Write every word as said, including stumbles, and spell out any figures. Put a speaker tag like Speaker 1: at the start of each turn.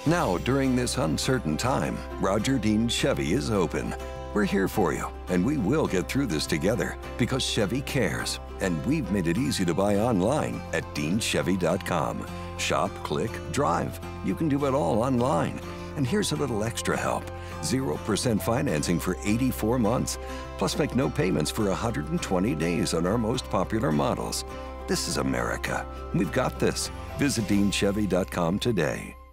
Speaker 1: Now, during this uncertain time, Roger Dean Chevy is open. We're here for you, and we will get through this together because Chevy cares. And we've made it easy to buy online at dean chevy dot com. Shop, click, drive. You can do it all online. And here's a little extra help. zero percent financing for eighty-four months. Plus make no payments for one hundred twenty days on our most popular models. This is America. We've got this. Visit dean chevy dot com today.